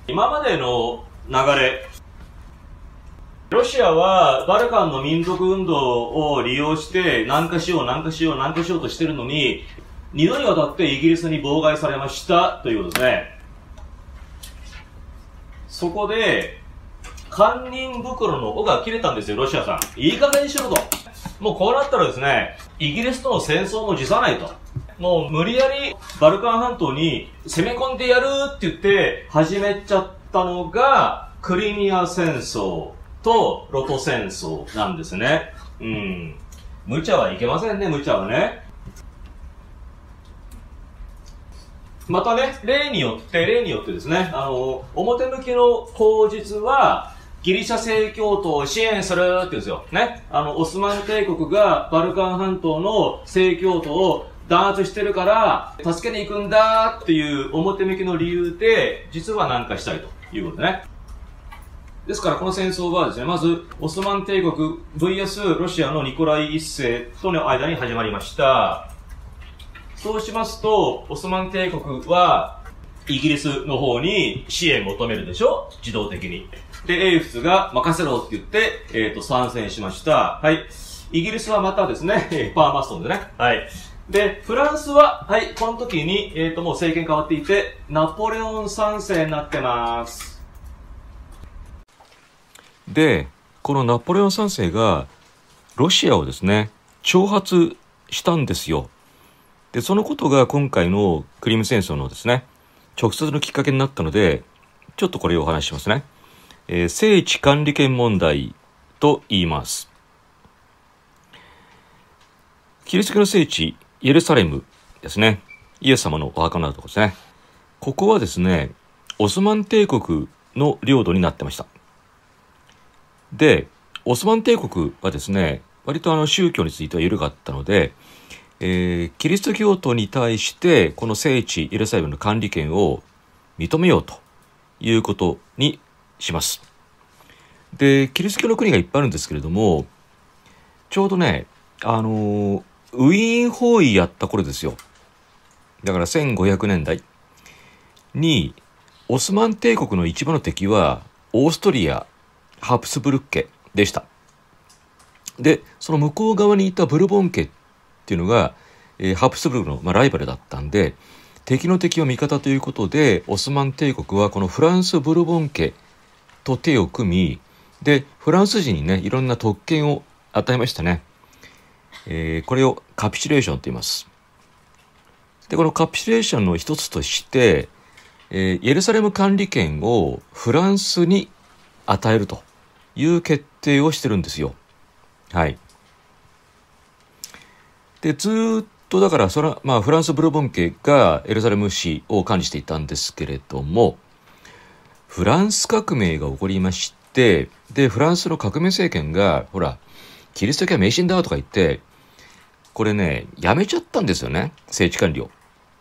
今までの流れ、ロシアはバルカンの民族運動を利用して南下しようとしてるのに、2度にわたってイギリスに妨害されましたということですね。そこで、堪忍袋の尾が切れたんですよ、ロシアさん。いい加減にしろと。もうこうなったらですね、イギリスとの戦争も辞さないと。もう無理やりバルカン半島に攻め込んでやるって言って始めちゃったのが、クリミア戦争とロト戦争なんですね。無茶はいけませんね、無茶はね。またね、例によってですね、表向きの口実は、ギリシャ正教徒を支援するって言うんですよ。ね。オスマン帝国がバルカン半島の正教徒を弾圧してるから、助けに行くんだっていう表向きの理由で、実は南下したいということね。ですからこの戦争はですね、まず、オスマン帝国 VS ロシアのニコライ一世との間に始まりました。そうしますと、オスマン帝国は、イギリスの方に支援を求めるでしょ？自動的に。で、英仏が任せろって言って、参戦しました。はい。イギリスはまたですね、パーマストンでね。はい。で、フランスは、はい、この時に、もう政権変わっていて、ナポレオン3世になってます。 で、このナポレオン3世が、ロシアをですね、挑発したんですよ。で、そのことが今回のクリミア戦争のですね、直接のきっかけになったので、ちょっとこれをお話ししますね。聖地管理権問題と言います。キリスト教の聖地、エルサレムですね。イエス様のお墓のあるところですね。ここはですね、オスマン帝国の領土になってました。で、オスマン帝国はですね、割と宗教については緩かったので、キリスト教徒に対してこの聖地エルサレムの管理権を認めようということにします。で、キリスト教の国がいっぱいあるんですけれども、ちょうどね、ウィーン包囲やった頃ですよ。だから1500年代にオスマン帝国の一番の敵はオーストリア、ハプスブルク家でした。で、その向こう側にいたブルボン家っていうのが、ハプスブルクの、ライバルだったんで、敵の敵は味方ということで、オスマン帝国はこのフランス・ブルボン家と手を組み、で、フランス人にね、いろんな特権を与えましたね。これをカピチュレーションと言います。で、このカピチュレーションの一つとして、エルサレム管理権をフランスに与えるという決定をしてるんですよ。はい。で、ずっとだからフランス・ブルボン家がエルサレム市を管理していたんですけれども、フランス革命が起こりまして、で、フランスの革命政権が、ほら、キリスト教は迷信だとか言って、これね、やめちゃったんですよね、聖地管理を。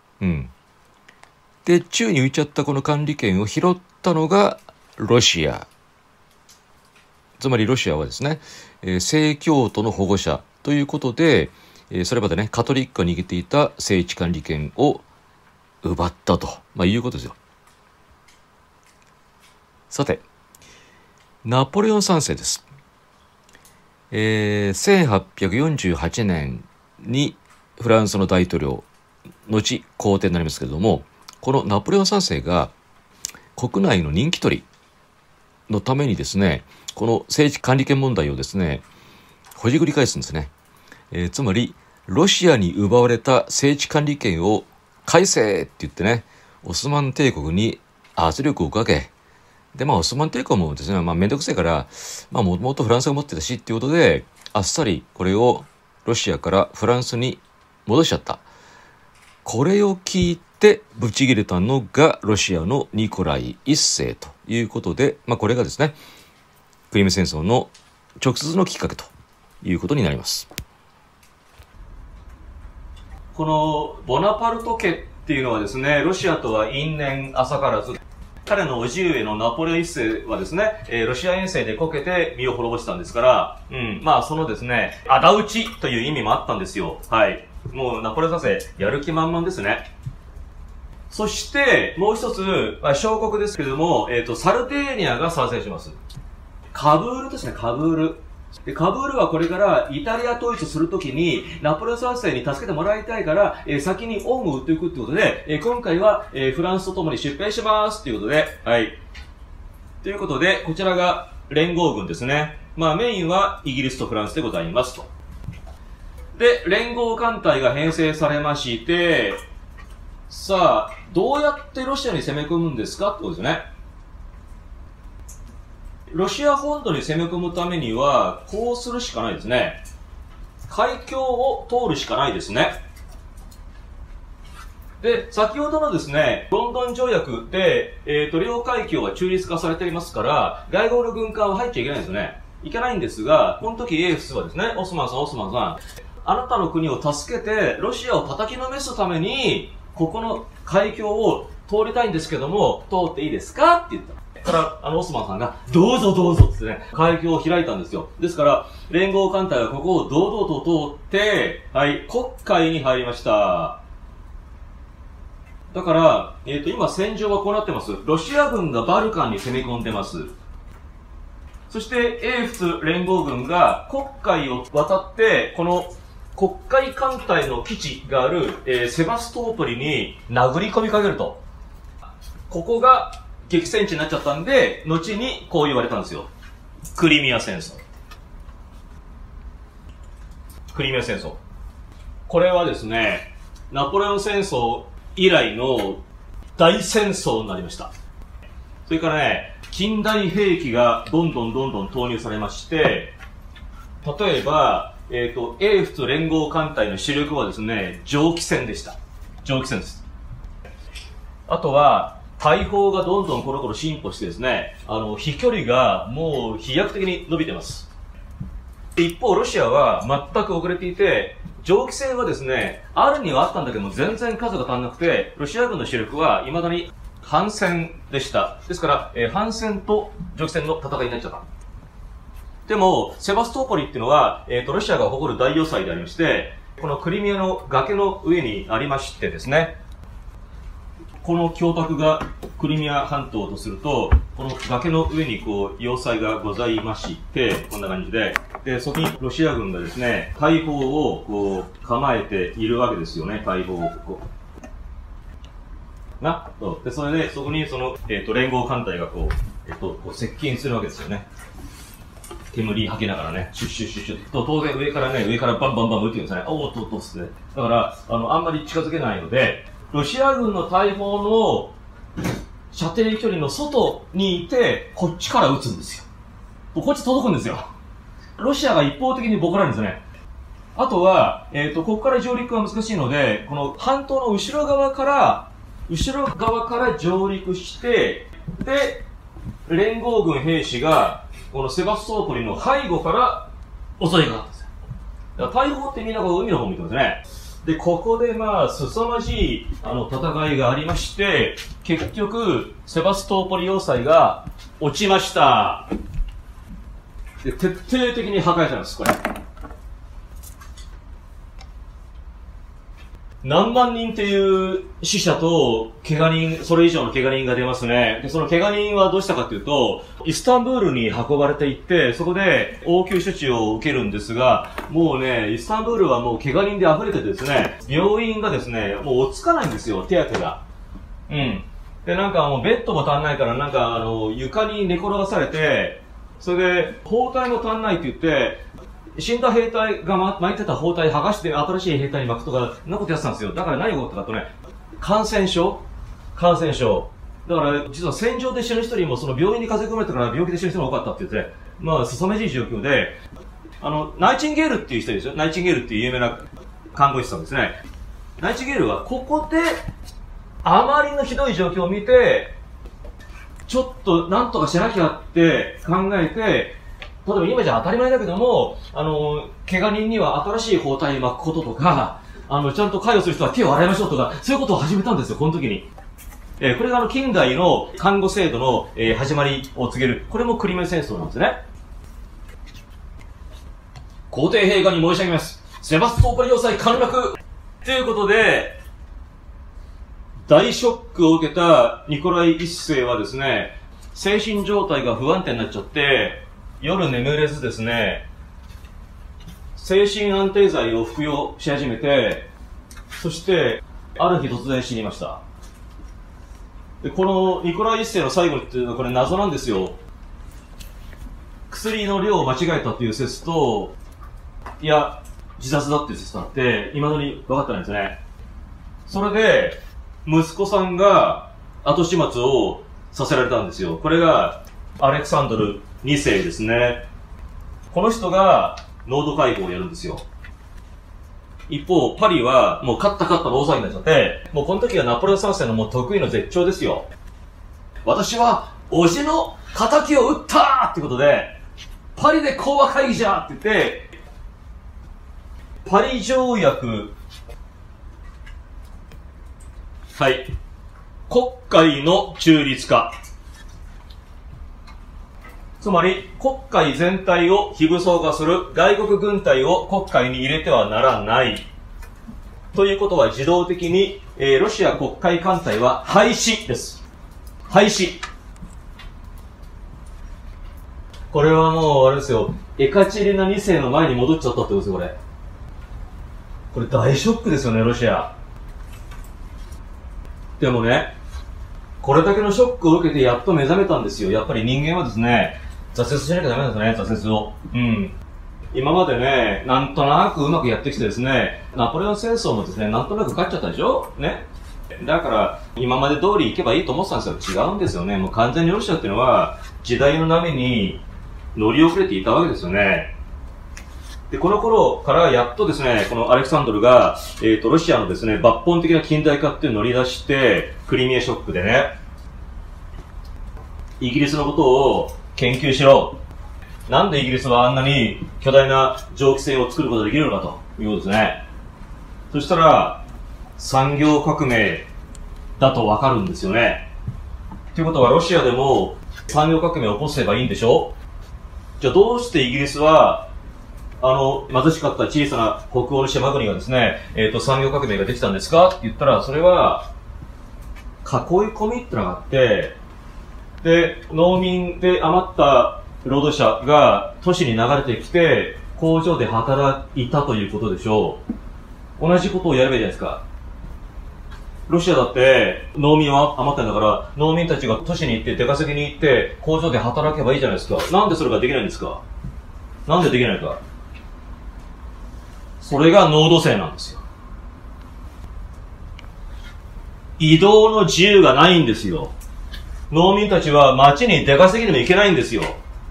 で、宙に浮いちゃったこの管理権を拾ったのがロシア。つまりロシアはですね、正教徒の保護者ということで、それまでね、カトリックが握っていた聖地管理権を奪ったと、いうことですよ。さて、ナポレオン3世です。1848年にフランスの大統領、後皇帝になりますけれども、このナポレオン3世が国内の人気取りのためにですね、この聖地管理権問題をですね、ほじくり返すんですね。つまり、ロシアに奪われた聖地管理権を返せって言ってね、オスマン帝国に圧力をかけ、で、オスマン帝国もですね、めんどくせえから、もともとフランスが持ってたしっていうことで、あっさりこれをロシアからフランスに戻しちゃった。これを聞いてブチ切れたのがロシアのニコライ一世ということで、これがですね、クリミア戦争の直接のきっかけということになります。 このボナパルト家っていうのはですね、ロシアとは因縁浅からず、彼の叔父上のナポレオン一世はですね、ロシア遠征でこけて身を滅ぼしたんですから、そのですね、仇討ちという意味もあったんですよ。はい。もうナポレオン三世、やる気満々ですね。 そして、もう一つ、小国ですけれども、サルデーニアが参戦します。カブールですね、カブール。でカブールはこれからイタリア統一するときに、ナポレオン3世に助けてもらいたいから、先に恩を売っていくってことで、今回は、フランスと共に出兵しますっていうことで、はい。ということで、こちらが連合軍ですね。まあメインはイギリスとフランスでございますと。で、連合艦隊が編成されまして、さあ、どうやってロシアに攻め込むんですかってことですね。ロシア本土に攻め込むためには、こうするしかないですね。海峡を通るしかないですね。で、先ほどのですね、ロンドン条約で、両海峡は中立化されていますから、外国の軍艦は入っちゃいけないんですよね。いけないんですが、この時英仏はですね、オスマンさん、あなたの国を助けて、ロシアを叩きのめすために、ここの海峡を通りたいんですけども、通っていいですかって言った。から、オスマンさんが、どうぞどうぞってね、海峡を開いたんですよ。ですから、連合艦隊はここを堂々と通って、はい、黒海に入りました。だから、今戦場はこうなってます。ロシア軍がバルカンに攻め込んでます。そして、英仏連合軍が黒海を渡って、この黒海艦隊の基地がある、セバストーポリに殴り込みかけると。ここが激戦地になっちゃったんで、後にこう言われたんですよ。クリミア戦争。クリミア戦争。これはですね、ナポレオン戦争以来の大戦争になりました。それからね、近代兵器がどんどん投入されまして、例えば、英仏連合艦隊の主力はですね、蒸気船でした。蒸気船です。あとは、大砲がどんどんこの頃進歩してですね、飛距離がもう飛躍的に伸びてます。一方、ロシアは全く遅れていて、蒸気船はですね、あるにはあったんだけども、全然数が足んなくて、ロシア軍の主力は未だに反戦でした。ですから、反戦と蒸気船の戦いになっちゃった。でも、セバストーポリっていうのは、ロシアが誇る大要塞でありまして、このクリミアの崖の上にありましてですね、この峡谷がクリミア半島とすると、この崖の上にこう、要塞がございまして、こんな感じで、で、そこにロシア軍がですね、大砲をこう、構えているわけですよね、大砲をこう。で、それで、そこにその、連合艦隊がこう、接近するわけですよね。煙吐きながらね、シュッシュッシュッシュッと、当然上からバンバン撃ってるんですね。おーっとっとっすね。だから、あんまり近づけないので、ロシア軍の大砲の射程距離の外にいて、こっちから撃つんですよ。こっち届くんですよ。ロシアが一方的にボコられるんですね。あとは、ここから上陸は難しいので、この半島の後ろ側から上陸して、で、連合軍兵士が、このセバストーポリの背後から襲いかかったんですよ。だから大砲ってみんな海の方見てますね。で、ここで凄まじい、戦いがありまして、結局、セバストーポリ要塞が落ちました。で、徹底的に破壊されます、これ。何万人っていう死者と怪我人、それ以上の怪我人が出ますね。で、その怪我人はどうしたかというと、イスタンブールに運ばれていって、そこで応急処置を受けるんですが、もうね、イスタンブールはもう怪我人で溢れててですね、病院がですね、もう追っつかないんですよ、手当てが。うん。で、なんかもうベッドも足んないから、なんか床に寝転がされて、それで、包帯も足んないって言って、死んだ兵隊が巻いてた包帯剥がして新しい兵隊に巻くとか、そんなことやってたんですよ。だから何が起こったかとね、感染症。だから、実は戦場で死ぬ人よりも、その病院に風邪込めてから病気で死ぬ人が多かったって言って、凄まじい状況で、ナイチンゲールっていう人ですよ。ナイチンゲールっていう有名な看護師さんですね。ナイチンゲールは、ここで、あまりのひどい状況を見て、ちょっとなんとかしなきゃって考えて、例えば今じゃ当たり前だけども、怪我人には新しい包帯巻くこととか、ちゃんと介護する人は手を洗いましょうとか、そういうことを始めたんですよ、この時に。これが近代の看護制度の、始まりを告げる。これもクリミア戦争なんですね。皇帝陛下に申し上げます。セバストーポリ要塞陥落ということで、 大ショックを受けたニコライ一世はですね、精神状態が不安定になっちゃって、夜眠れずですね、精神安定剤を服用し始めて、そして、ある日突然死にました。で、このニコライ一世の最後っていうのはこれ謎なんですよ。薬の量を間違えたっていう説と、いや、自殺だっていう説があって、未だに分かってないんですね。それで、息子さんが後始末をさせられたんですよ。これが、アレクサンドル2世ですね。この人が、濃度解放をやるんですよ。一方、パリは、もう勝ったの大騒ぎになっちゃって、もうこの時はナポレオン3世のもう得意の絶頂ですよ。私は、叔父の仇を撃ったってことで、パリで講和会議じゃって言って、パリ条約、はい。国会の中立化。つまり、国会全体を非武装化する外国軍隊を国会に入れてはならない。ということは自動的に、ロシア国会艦隊は廃止です。廃止。これはもう、あれですよ。エカチェリナ2世の前に戻っちゃったってことですよ、これ。これ大ショックですよね、ロシア。でもね、これだけのショックを受けてやっと目覚めたんですよ。やっぱり人間はですね、挫折しなきゃダメなんですね、挫折を。今までね、なんとなくうまくやってきてですね、ナポレオン戦争もですね、なんとなく勝っちゃったでしょね。だから、今まで通り行けばいいと思ってたんですよ。違うんですよね。もう完全にロシアっていうのは、時代の波に乗り遅れていたわけですよね。で、この頃からやっとですね、このアレクサンドルが、ロシアのですね、抜本的な近代化っていうのを乗り出して、クリミアショックでね、イギリスのことを研究しろ。なんでイギリスはあんなに巨大な蒸気船を作ることができるのかということですね。そしたら、産業革命だとわかるんですよね。ということはロシアでも産業革命を起こせばいいんでしょ？じゃあどうしてイギリスは貧しかった小さな北欧の島国がですね、産業革命ができたんですかって言ったら、それは、囲い込みってのがあって、で、農民で余った労働者が都市に流れてきて、工場で働いたということでしょう。同じことをやればいいじゃないですか。ロシアだって農民は余ってんだから、農民たちが都市に行って出稼ぎに行って工場で働けばいいじゃないですか。なんでそれができないんですか？なんでできないか。それが農土制なんですよ。移動の自由がないんですよ。農民たちは町に出稼ぎでも行けないんですよ。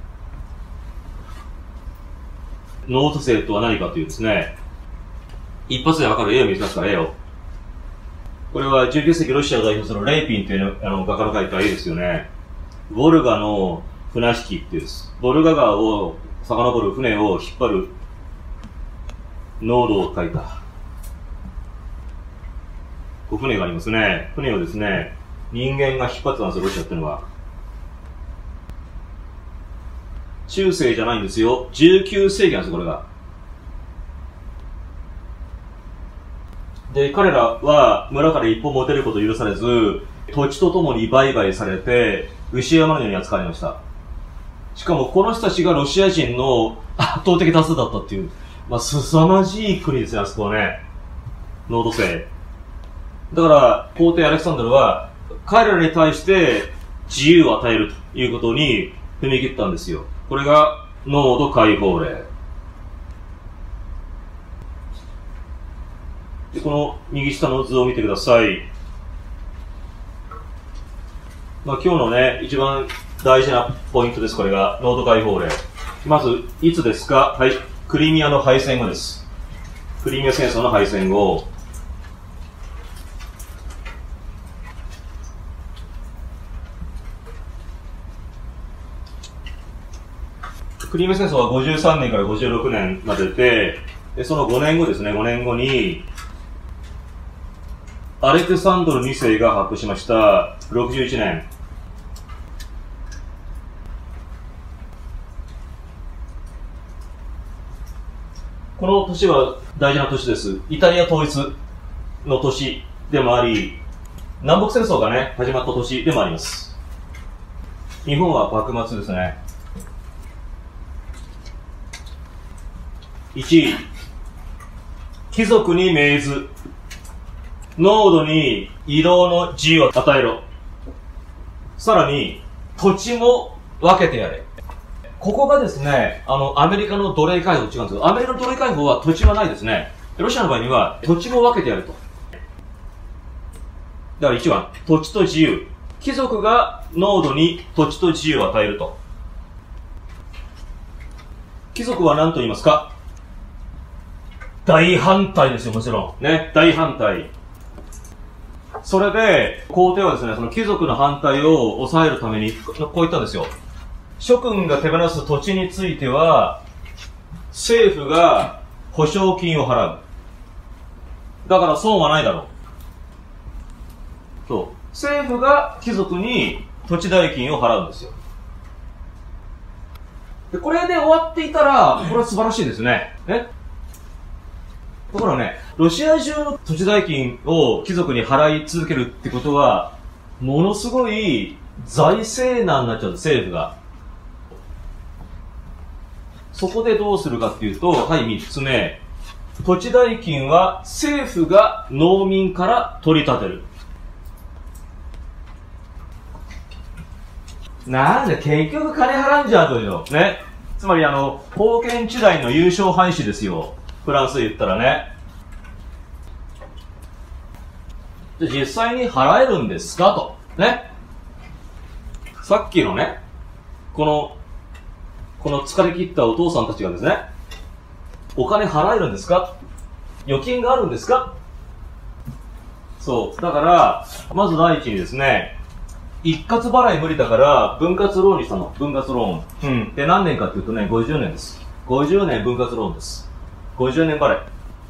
農土制とは何かというですね、一発でわかる絵を見せますから、絵を。これは19世紀ロシアを代表するレイピンという画家の描いた絵ですよね。ボルガの船引きっていうです。ボルガ川を遡る船を引っ張る濃度を描いた。船がありますね。船をですね、人間が引っ張ってたんですよ、ロシアっていうのは。中世じゃないんですよ。19世紀なんですよ、これが。で、彼らは村から一歩も出ることを許されず、土地とともに売買されて、牛山のように扱われました。しかもこの人たちがロシア人の圧倒的多数だったっていう、凄まじい国ですね、あそこはね。農土制。だから、皇帝アレクサンドルは、彼らに対して自由を与えるということに踏み切ったんですよ。これが、農土解放令。で、この右下の図を見てください。今日のね、一番大事なポイントです。これが、農土解放令。まず、いつですか？はい。クリミアの敗戦後です。クリミア戦争の敗戦後。クリミア戦争は53年から56年までで、その5年後ですね、5年後に、アレクサンドル2世が発表しました、61年。この年は大事な年です。イタリア統一の年でもあり、 南北戦争がね、始まった年でもあります。日本は幕末ですね。1位、貴族に命ず、農土に移動の自由を与えろ。さらに、土地も分けてやれ。ここがですね、アメリカの奴隷解放と違うんですけど、アメリカの奴隷解放は土地はないですね。ロシアの場合には土地も分けてやると。だから1番、土地と自由。貴族が農土に土地と自由を与えると。貴族は何と言いますか？大反対ですよ、もちろん。ね、大反対。それで、皇帝はですね、その貴族の反対を抑えるために、こう言ったんですよ。諸君が手放す土地については、政府が保証金を払う。だから損はないだろう。そう。政府が貴族に土地代金を払うんですよ。で、これで終わっていたら、これは素晴らしいですね。ね。ところがね、ロシア中の土地代金を貴族に払い続けるってことは、ものすごい財政難になっちゃうんです、政府が。そこでどうするかっていうと、はい、3つ目。土地代金は政府が農民から取り立てる。なんで結局金払うんじゃんとよ。ね。つまり封建時代の優勝廃止ですよ。フランスで言ったらね。じゃあ実際に払えるんですかと。ね。さっきのね、この疲れ切ったお父さんたちがですね、お金払えるんですか？預金があるんですか？そう。だから、まず第一にですね、一括払い無理だから、分割ローンにしたの。分割ローン。うん。で、何年かっていうとね、50年です。50年分割ローンです。50年払い。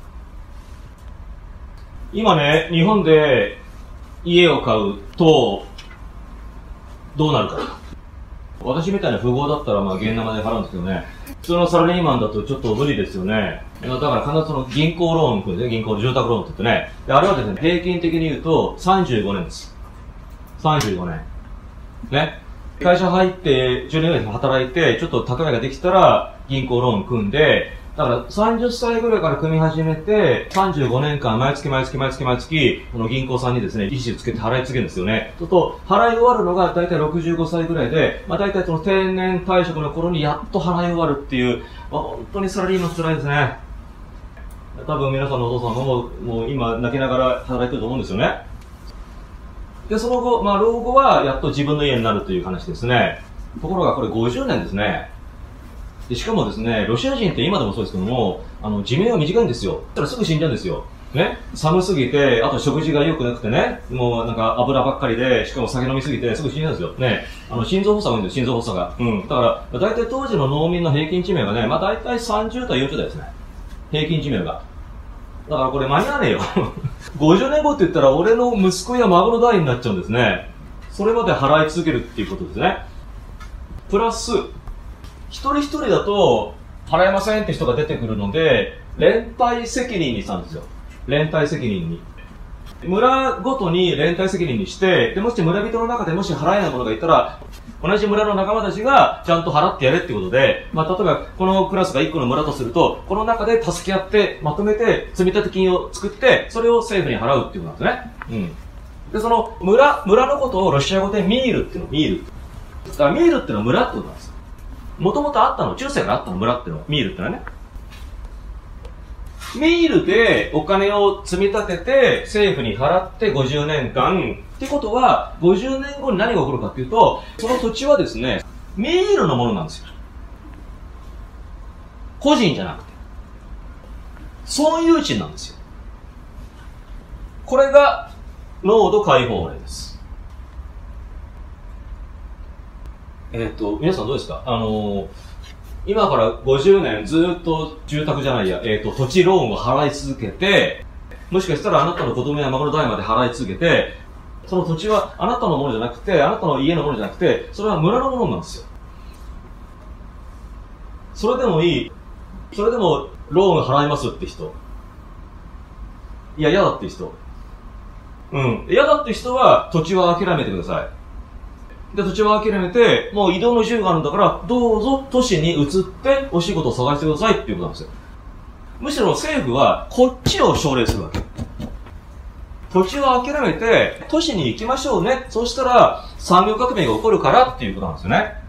今ね、日本で家を買うと、どうなるか。私みたいな富豪だったら、まあ、現生で払うんですけどね。普通のサラリーマンだとちょっと無理ですよね。だから必ずその銀行ローン組んで、銀行住宅ローンって言ってね。で、あれはですね、平均的に言うと35年です。35年。ね。会社入って10年ぐらい働いて、ちょっと蓄えができたら銀行ローン組んで、だから30歳ぐらいから組み始めて、35年間毎月、この銀行さんにですね、利子をつけて払い続けるんですよね。そうすると、払い終わるのが大体65歳ぐらいで、まあ大体その定年退職の頃にやっと払い終わるっていう、まあ本当にサラリーマン辛いですね。多分皆さんのお父さんもう今泣きながら働いてると思うんですよね。で、その後、まあ老後はやっと自分の家になるという話ですね。ところがこれ50年ですね。で、しかもですね、ロシア人って今でもそうですけども、寿命は短いんですよ。だからすぐ死んじゃうんですよ。ね。寒すぎて、あと食事が良くなくてね、もうなんか油ばっかりで、しかも酒飲みすぎてすぐ死んじゃうんですよ。ね。心臓発作が多いんですよ、心臓発作が。うん。だから、大体当時の農民の平均寿命がね、まあ大体30代、40代ですね。平均寿命が。だからこれ間に合わねえよ。50年後って言ったら俺の息子や孫の代になっちゃうんですね。それまで払い続けるっていうことですね。プラス、一人一人だと払えませんって人が出てくるので、連帯責任にしたんですよ。連帯責任に。村ごとに連帯責任にして、で、もし村人の中でもし払えない者がいたら、同じ村の仲間たちがちゃんと払ってやれってことで、まあ、例えばこのクラスが1個の村とすると、この中で助け合ってまとめて積立金を作って、それを政府に払うっていうことなんですね。うん。で、その村のことをロシア語でミールっていうの、ミール。だからミールっていうのは村ってことなんです。もともとあったの、中世からあったの、村っていうのは、ミールってのはね。ミールでお金を積み立てて政府に払って50年間ってことは50年後に何が起こるかっていうと、その土地はですね、ミールのものなんですよ。個人じゃなくて。村有地なんですよ。これが農土開放令です。皆さんどうですか？今から50年ずっと住宅じゃないや、土地ローンを払い続けて、もしかしたらあなたの子供や孫の代まで払い続けて、その土地はあなたのものじゃなくて、あなたの家のものじゃなくて、それは村のものなんですよ。それでもいい。それでもローン払いますって人。いや、嫌だって人。 うん。嫌だって人は土地は諦めてください。で、土地は諦めて、もう移動の自由があるんだから、どうぞ都市に移ってお仕事を探してくださいっていうことなんですよ。むしろ政府はこっちを奨励するわけ。土地を諦めて都市に行きましょうね。そうしたら産業革命が起こるからっていうことなんですよね。